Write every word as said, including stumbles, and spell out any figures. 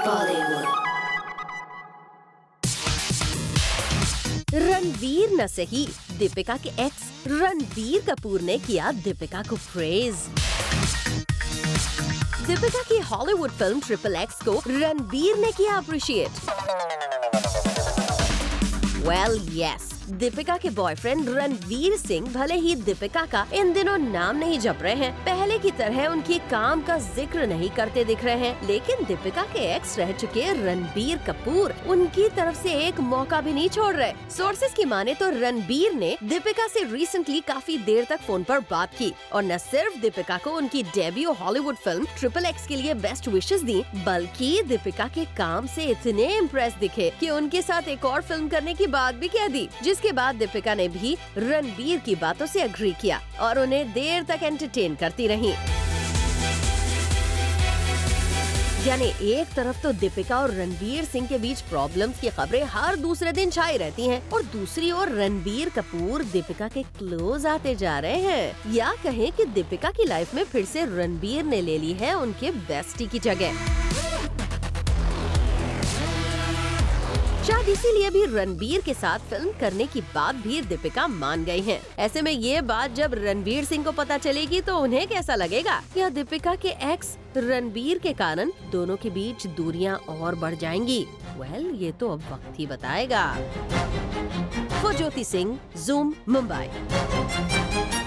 Bollywood. Ranveer न सही, दीपिका के एक्स रणबीर कपूर ने किया दीपिका को प्रेज। दीपिका की हॉलीवुड फिल्म ट्रिपल एक्स को रणबीर ने किया अप्रिशिएट। वेल यस, दीपिका के बॉयफ्रेंड रणवीर सिंह भले ही दीपिका का इन दिनों नाम नहीं जप रहे हैं, पहले की तरह उनकी काम का जिक्र नहीं करते दिख रहे हैं, लेकिन दीपिका के एक्स रह चुके रणबीर कपूर उनकी तरफ से एक मौका भी नहीं छोड़ रहे। सोर्सेज की माने तो रणबीर ने दीपिका से रिसेंटली काफी देर तक फोन पर बात की और न सिर्फ दीपिका को उनकी debut Hollywood film triple X के लिए बेस्ट विशेस दी, बल्कि दीपिका के काम से इतने इम्प्रेस दिखे कि उनके साथ एक और फिल्म करने की बात भी कह दी, जिसके बाद दीपिका ने भी रणबीर की बातों से अग्री किया और उन्हें देर तक एंटरटेन करती रही। यानी एक तरफ तो दीपिका और रणबीर सिंह के बीच प्रॉब्लम्स की खबरें हर दूसरे दिन छाई रहती हैं और दूसरी ओर रणबीर कपूर दीपिका के क्लोज आते जा रहे हैं, या कहें कि दीपिका की लाइफ में फिर से रणबीर ने ले ली है उनके बेस्टी की जगह। शायद इसीलिए भी रणबीर के साथ फिल्म करने की बात भी दीपिका मान गई हैं। ऐसे में ये बात जब रणबीर सिंह को पता चलेगी तो उन्हें कैसा लगेगा? क्या दीपिका के एक्स रणबीर के कारण दोनों के बीच दूरियां और बढ़ जाएंगी? वेल, ये तो अब वक्त ही बताएगा। ज्योति सिंह, ज़ूम, मुंबई।